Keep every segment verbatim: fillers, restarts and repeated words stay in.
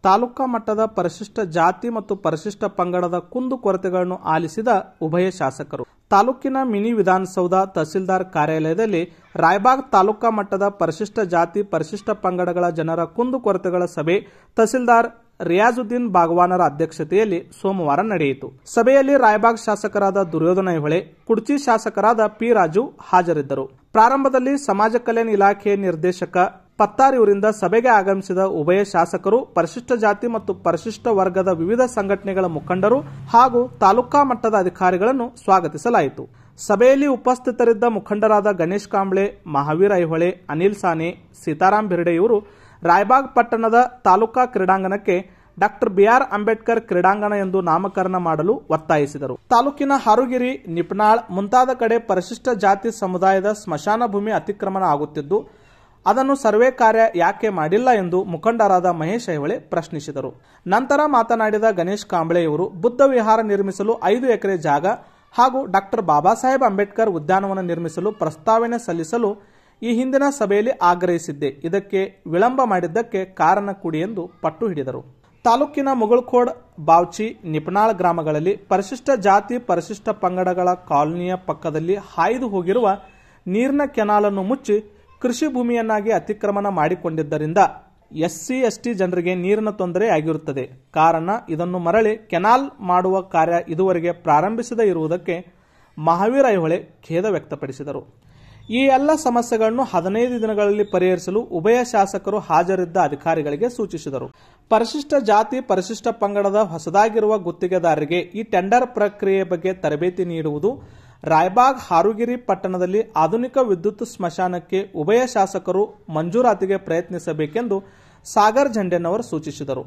ತಾಲೂಕಾ ಮಟ್ಟದ ಪರಿಶಿಷ್ಟ ಜಾತಿ ಮತ್ತು ಪರಿಶಿಷ್ಟ ಪಂಗಡದ ಕುಂದುಕೊರತೆಗಳನ್ನು ಆಲಿಸಿದ ಉಭಯ ಶಾಸಕರು ತಾಲೂಕಿನ ಮಿನಿ ವಿಧಾನಸೌಧ ತಹಸೀಲ್ದಾರ್ ಕಾರ್ಯಾಲಯದಲ್ಲಿ ರಾಯಬಾಗ್ ತಾಲೂಕಾ ಮಟ್ಟದ ಪರಿಶಿಷ್ಟ ಜಾತಿ ಪರಿಶಿಷ್ಟ ಪಂಗಡಗಳ ಜನರ ಕುಂದುಕೊರತೆಗಳ ಸಭೆ ತಹಸೀಲ್ದಾರ್ ರಿಯಾಜುದ್ದೀನ್ ಬಾಗವಾನರ ಅಧ್ಯಕ್ಷತೆಯಲ್ಲಿ ಸೋಮವಾರ ನಡೆಯಿತು. ಸಭೆಯಲ್ಲಿ ರಾಯಬಾಗ್ ಶಾಸಕರಾದ ದುರ್ಯೋಧನ ಐಹೊಳೆ, ಕುಡ್ಚಿ ಶಾಸಕರಾದ ಪಿ ರಾಜು ಹಾಜರಿದ್ದರು. ಪ್ರಾರಂಭದಲ್ಲಿ ಸಮಾಜ ಕಲ್ಯಾಣ ಇಲಾಖೆಯ ನಿರ್ದೇಶಕ ಪತ್ತಾರಿಯವರಿಂದ ಸಭೆಗೆ ಆಗಮಿಸಿದ ಉಭಯ ಶಾಸಕರು ಪರಿಶಿಷ್ಟ ಜಾತಿ ಮತ್ತು ಪರಿಶಿಷ್ಟ ವರ್ಗದ ವಿವಿಧ ಸಂಘಟನೆಗಳ ಮುಖಂಡರು ಹಾಗೂ ತಾಲೂಕಾ ಮಟ್ಟದ ಅಧಿಕಾರಿಗಳನ್ನು ಸ್ವಾಗತಿಸಲಾಯಿತು. ಸಭೆಯಲ್ಲಿ ಉಪಸ್ಥಿತರಿದ್ದ ಮುಖಂಡರಾದ ಗಣೇಶ್ ಕಾಂಬ್ಳೆ, ಮಹಾವೀರ್ ಐಹೊಳೆ, ಅನಿಲ್ ಸಾನೆ, ಸೀತಾರಾಮ್ ಬಿರ್ಡೆ ಇವರು ರಾಯಬಾಗ್ ಪಟ್ಟಣದ ತಾಲೂಕಾ ಕ್ರೀಡಾಂಗಣಕ್ಕೆ ಡಾಕ್ಟರ್ ಬಿಆರ್ ಅಂಬೇಡ್ಕರ್ ಕ್ರೀಡಾಂಗಣ ಎಂದು ನಾಮಕರಣ ಮಾಡಲು ಒತ್ತಾಯಿಸಿದರು. ತಾಲೂಕಿನ ಹಾರುಗಿರಿ, ನಿಪ್ನಾಳ್ ಮುಂತಾದ ಕಡೆ ಪರಿಶಿಷ್ಟ ಜಾತಿ ಸಮುದಾಯದ ಸ್ಮಶಾನ ಭೂಮಿ ಅತಿಕ್ರಮಣ ಆಗುತ್ತಿದ್ದು ಅದನ್ನು ಸರ್ವೆ ಕಾರ್ಯ ಯಾಕೆ ಮಾಡಿಲ್ಲ ಎಂದು ಮುಖಂಡರಾದ ಮಹೇಶ್ ಐಹೊಳೆ ಪ್ರಶ್ನಿಸಿದರು. ನಂತರ ಮಾತನಾಡಿದ ಗಣೇಶ್ ಕಾಂಬ್ಳೆಯವರು ಬುದ್ಧ ವಿಹಾರ ನಿರ್ಮಿಸಲು ಐದು ಎಕರೆ ಜಾಗ ಹಾಗೂ ಡಾಕ್ಟರ್ ಬಾಬಾ ಸಾಹೇಬ್ ಅಂಬೇಡ್ಕರ್ ಉದ್ಯಾನವನ ನಿರ್ಮಿಸಲು ಪ್ರಸ್ತಾವನೆ ಸಲ್ಲಿಸಲು ಈ ಹಿಂದಿನ ಸಭೆಯಲ್ಲಿ ಆಗ್ರಹಿಸಿದ್ದೆ. ಇದಕ್ಕೆ ವಿಳಂಬ ಮಾಡಿದ್ದಕ್ಕೆ ಕಾರಣ ಕೊಡಿ ಎಂದು ಪಟ್ಟು ಹಿಡಿದರು. ತಾಲೂಕಿನ ಮುಗಳಖೋಡ್, ಬಾವ್ಚಿ, ನಿಪ್ನಾಳ್ ಗ್ರಾಮಗಳಲ್ಲಿ ಪರಿಶಿಷ್ಟ ಜಾತಿ ಪರಿಶಿಷ್ಟ ಪಂಗಡಗಳ ಕಾಲೋನಿಯ ಪಕ್ಕದಲ್ಲಿ ಹಾಯ್ದು ಹೋಗಿರುವ ನೀರಿನ ಕೆನಾಲನ್ನು ಮುಚ್ಚಿ ಕೃಷಿ ಭೂಮಿಯನ್ನಾಗಿ ಅತಿಕ್ರಮಣ ಮಾಡಿಕೊಂಡಿದ್ದರಿಂದ ಎಸ್ಸಿ ಎಸ್ಟಿ ಜನರಿಗೆ ನೀರಿನ ತೊಂದರೆ ಆಗಿರುತ್ತದೆ. ಕಾರಣ ಇದನ್ನು ಮರಳಿ ಕೆನಾಲ್ ಮಾಡುವ ಕಾರ್ಯ ಇದುವರೆಗೆ ಪ್ರಾರಂಭಿಸದೇ ಇರುವುದಕ್ಕೆ ಮಹಾವೀರ್ ಐಹೊಳೆ ಖೇದ ವ್ಯಕ್ತಪಡಿಸಿದರು. ಈ ಎಲ್ಲ ಸಮಸ್ಯೆಗಳನ್ನು ಹದಿನೈದು ದಿನಗಳಲ್ಲಿ ಪರಿಹರಿಸಲು ಉಭಯ ಶಾಸಕರು ಹಾಜರಿದ್ದ ಅಧಿಕಾರಿಗಳಿಗೆ ಸೂಚಿಸಿದರು. ಪರಿಶಿಷ್ಟ ಜಾತಿ ಪರಿಶಿಷ್ಟ ಪಂಗಡದ ಹೊಸದಾಗಿರುವ ಗುತ್ತಿಗೆದಾರರಿಗೆ ಈ ಟೆಂಡರ್ ಪ್ರಕ್ರಿಯೆ ಬಗ್ಗೆ ತರಬೇತಿ ನೀಡುವುದು, ರಾಯಬಾಗ್ ಹಾರುಗಿರಿ ಪಟ್ಟಣದಲ್ಲಿ ಆಧುನಿಕ ವಿದ್ಯುತ್ ಸ್ಮಶಾನಕ್ಕೆ ಉಭಯ ಶಾಸಕರು ಮಂಜೂರಾತಿಗೆ ಪ್ರಯತ್ನಿಸಬೇಕೆಂದು ಸಾಗರ್ ಝಂಡೆನವರು ಸೂಚಿಸಿದರು.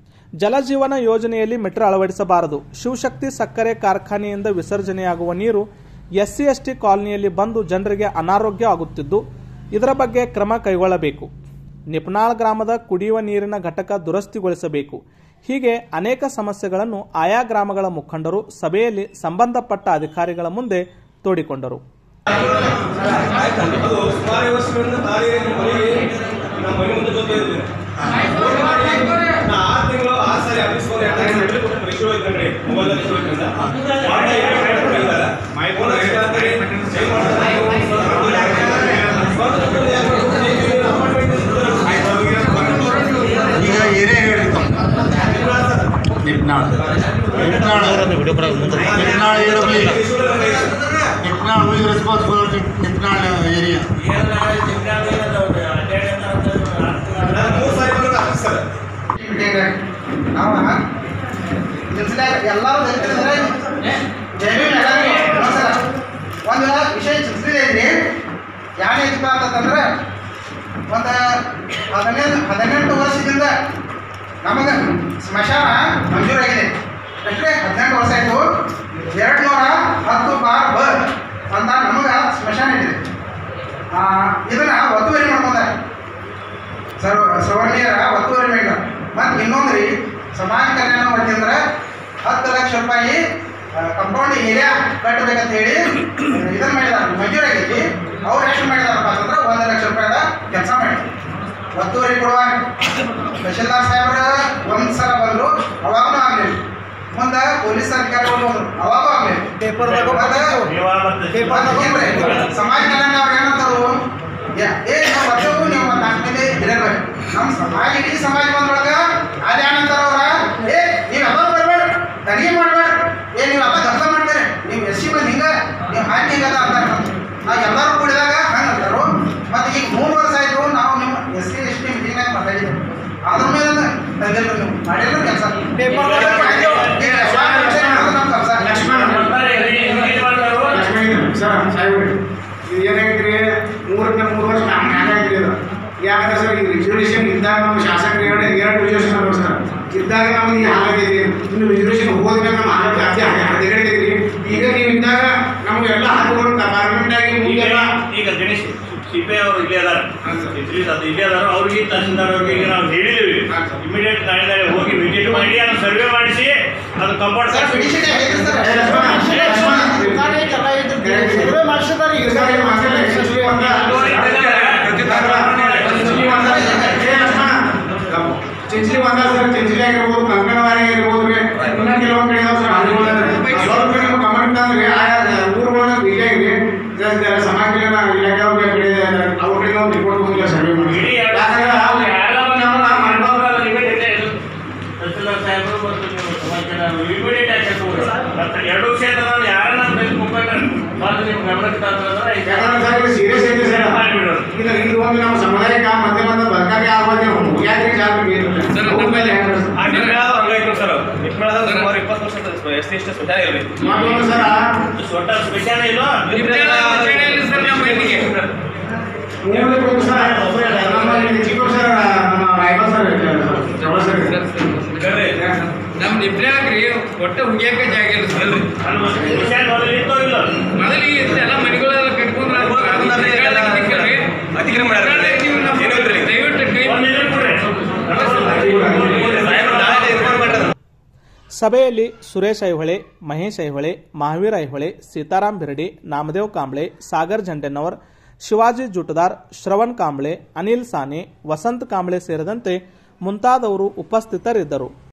ಜಲಜೀವನ ಯೋಜನೆಯಲ್ಲಿ ಮೀಟರ್ ಅಳವಡಿಸಬಾರದು. ಶಿವಶಕ್ತಿ ಸಕ್ಕರೆ ಕಾರ್ಖಾನೆಯಿಂದ ವಿಸರ್ಜನೆಯಾಗುವ ನೀರು ಎಸ್ಸಿ ಎಸ್ಟಿ ಕಾಲನಿಯಲ್ಲಿ ಬಂದು ಜನರಿಗೆ ಅನಾರೋಗ್ಯ ಆಗುತ್ತಿದ್ದು ಇದರ ಬಗ್ಗೆ ಕ್ರಮ ಕೈಗೊಳ್ಳಬೇಕು. ನಿಪ್ನಾಳ್ ಗ್ರಾಮದ ಕುಡಿಯುವ ನೀರಿನ ಘಟಕ ದುರಸ್ತಿಗೊಳಿಸಬೇಕು. ಹೀಗೆ ಅನೇಕ ಸಮಸ್ಯೆಗಳನ್ನು ಆಯಾ ಗ್ರಾಮಗಳ ಮುಖಂಡರು ಸಭೆಯಲ್ಲಿ ಸಂಬಂಧಪಟ್ಟ ಅಧಿಕಾರಿಗಳ ಮುಂದೆ ತೋಡಿಕೊಂಡರು. Nipnal Nipnal Nipnal Nipnal who is responsible for Nipnal area? ಎಲ್ಲರೂ ಒಂದು ವಿಷಯ ಚಿತ್ರಿದೆ. ಯಾರು ಹೆಚ್ಚು ಅಂತಂದ್ರೆ ಒಂದು ಹದಿನೈದು ಹದಿನೆಂಟು ವರ್ಷದಿಂದ ನಮಗೆ ಸ್ಮಶಾನ ಮಂಜೂರಾಗಿದೆ. ಅಷ್ಟೇ ಹದಿನೆಂಟು ವರ್ಷ ಆಯಿತು. ಎರಡು ನೂರ ಹತ್ತು ಬಾರ್ ಬ ಅಂತ ನಮಗೆ ಸ್ಮಶಾನ ಇದೆ. ಇದನ್ನು ಒತ್ತುವರಿ ಮಾಡ್ಕೊಂಡಾರೆ, ಸರ್ವ ಸವರ್ಣೀಯರ ಒತ್ತುವರಿ ಮಾಡಿದ್ದಾರೆ. ಮತ್ತು ಇನ್ನೊಂದು ರೀ ಸಮಾಜ ಕಲ್ಯಾಣ ವತಿಯಿಂದ ಹತ್ತು ಲಕ್ಷ ರೂಪಾಯಿ ಕಂಪೌಂಡ್ ಏರಿಯಾ ಕಟ್ಟಬೇಕಂತ ಹೇಳಿ ಇದನ್ನು ಮಾಡಿದ್ದಾರೆ, ಮಂಜೂರಾಗೈತಿ. ಅವ್ರು ಎಷ್ಟು ಮಾಡಿದಾರಪ್ಪ ಅಂತಂದ್ರೆ ಒಂದು ಲಕ್ಷ ರೂಪಾಯಿದ ಕೆಲಸ ಮಾಡಿದ್ರು. ಒತ್ತುವರಿ ಕೊಡುವಾಗ ತಹಶೀಲ್ದಾರ್ ಸಾಹೇಬ್ರ ಒಂದು ಸಲ ಬಂದರು, ಅವಾಗೂ ಆಗಲಿಲ್ಲ. ಮುಂದೆ ಪೊಲೀಸ್ ಅಧಿಕಾರಿಗಳು ಬಂದರು, ಅವಾಗೂ ಆಗಲಿಲ್ಲ. ಸಮಾಜ ಕಲ್ಯಾಣ ಅವ್ರು ಏನಂತಾರು, ಏ ನಾವು ವರ್ಷಕ್ಕೂ ನೀವು ಒಂದು ನಾಲ್ಕನೇ ಇರಬೇಕು. ನಮ್ಮ ಸಮಾಜ ಇಡೀ ಸಮಾಜ ಬಂದೊಳಗೆ ಅದು ಏನಂತಾರ ಅವ್ರ, ಏ ನೀವೆಲ್ಲ ಬರಬೇಡ, ಅಡಿಗೆ ಮಾಡಬೇಡ, ಏ ನೀವೆಲ್ಲ ಕೆಲಸ ಮಾಡ್ತೀರಿ, ನೀವು ಎಸ್ ಸಿ ಬಂದು ಹಿಂಗೆ ನೀವು ಹಾಕಿ ಹಿಂಗದ ಅಂತಾರೆ. ನಾವು ಎಲ್ಲರೂ ಕೂಡಿದಾಗ ಹಂಗೆ ಅಂತಾರು. ಮತ್ತು ಈಗ ಮೂರು ವರ್ಷ ಆಯಿತು ನಾವು ನಿಮ್ಮ ಎಸ್ ಸಿ ಎಸ್ ಟಿ ಮೀಟಿಂಗ್ನಾಗ ಮಾತಾಡಿದ್ದೀವಿ. ಅದ್ರ ಮೇಲೆ ತಂದಿಲ್ಲ, ನೀವು ಮಾಡಿಲ್ಲ ಕೆಲಸ. ಇದು ಏನಾಗೈತ್ರಿ, ಮೂರಕ್ಕೆ ಮೂರು ವರ್ಷ ನಾವು ಹ್ಯಾಂಗಾಗಿರಿ. ಅದು ಯಾಕಂದ್ರೆ ಸರ್ ಈ ರಿಸರ್ವೇಷನ್ ಇದ್ದಾಗ ನಮ್ಮ ಶಾಸಕರು ಎರಡು ಎರಡು ರಿಸರ್ವೇಷನ್ ಅಲ್ವ ಸರ್, ಇದ್ದಾಗ ನಮಗೆ ಈಗ ಹಾಗಾಗೈತಿ. ಇನ್ನು ರಿಸರ್ವೇಷನ್ ಹೋದ್ಮೇಲೆ ನಮ್ಮ ಹಾಲು ಜಾಸ್ತಿ ಹದಿಗೈತಿ. ಈಗ ನೀವು ಇದ್ದಾಗ ನಮಗೆಲ್ಲ ಹಾಕೊಂಡು ಪರ್ಮನೆಂಟ್ ಆಗಿ ಮುಂದೆಲ್ಲ ಈಗ ಗಣೇಶ್ ಸಿಪಿ ಅವರು ಇಲ್ಲೇ ಅದಾರ, ಅದು ಇಲ್ಲೇ ಅದಾರ. ಅವ್ರಿಗೆ ತಹಸೀಲ್ದಾರ್ ಅವ್ರಿಗೆ ಈಗ ನಾವು ಹೇಳಿದ್ದೀವಿ, ಇಮಿಡಿಯೇಟ್ ನಾಳೆ ಹೋಗಿ ವಿಸಿಟ್ ಮಾಡಿ ಅದನ್ನು ಸರ್ವೆ ಮಾಡಿಸಿ ಅದು ಕಂಪೌಂಡ್ ಸರ್ವೆ ಮಾಡಿಸಿದ್ದಾರೆ. ಚಿಂಚಲಿ ಬಂದ ಸರ್, ಚಿಂಚಲಿ ಆಗಿರ್ಬೋದು, ಕಂಕಣವಾರಿ ಆಗಿರ್ಬೋದು ರೀ, ಇನ್ನ ಕೆಲವೊಂದು ಕಡೆ ಇದಾವೆ ಸರ್. ಹಳ್ಳಿಗಳಲ್ಲಿ ಸ್ವಲ್ಪ ನಿಮ್ಮ ಗಮನ ಅಂದ್ರೆ ಆಯಾ ಊರುಗಳನ್ನ ಭೇಟಿಯಾಗಿ ಸಮಾಜ ಕಲ್ಯಾಣ ಇಲಾಖೆ ಅವ್ರ ಕಡೆ ಅವ್ರ ಕಡೆ ನಾವು ರಿಪೋರ್ಟ್ ಹೋಗಿಲ್ಲ ಸರ್ವೆ ಮಾಡಿ. ಯಾಕಂದ್ರೆ ಎರಡು ಕ್ಷೇತ್ರ ಯಾರನ್ನ ಮುಖಂಡರು ಸೀರಿಯಸ್ ಐತೆ ಸರ್. ಈಗ ಇದು ಒಂದು ನಮ್ಮ ಸಮುದಾಯಕ್ಕೆ ಮತ್ತೆ ಮತ್ತೆ ಬರ್ಕಾಗೆ ಆಗೋದೇ ಯಾಕೆ ಜಾಗೃತಿ ಸರ್. ಸುಮಾರು ಇಪ್ಪತ್ತು ವರ್ಷ ಎಷ್ಟು ಎಷ್ಟು ಸ್ಪೆಷಲ್ ಇರಲಿ ಸರ್. ಸ್ವಟ ಸ್ಪೆಷಲ್ ಇಲ್ಲ ನಮ್ ನಿಬ್ರಾಗ್ರಿ ಒಟ್ಟ ಹುಗಿಯಾಕ ಜಾಗ ಇಲ್ಲ ಸರ್. ಮೊದಲಿಗೆ ಎಲ್ಲ ಮನೆಗಳೆಲ್ಲ ಕಟ್ಕೊಂಡ್ರೆ ಸಭೆಯಲ್ಲಿ ಸುರೇಶ್ ಐಹೊಳೆ, ಮಹೇಶ್ ಐಹೊಳೆ, ಮಹಾವೀರ್ ಐಹೊಳೆ, ಸೀತಾರಾಮ್ ಬಿರಡಿ, ನಾಮದೇವ್ ಕಾಂಬ್ಳೆ, ಸಾಗರ್ झंडेनवर, ಶಿವಾಜಿ ಜುಟದಾರ್, ಶ್ರವಣ್ ಕಾಂಬ್ಳೆ, ಅನಿಲ್ ಸಾನೆ, ವಸಂತ್ ಕಾಂಬ್ಳೆ ಸೇರಿದಂತೆ ಮುಂತಾದವರು ಉಪಸ್ಥಿತರಿದ್ದರು.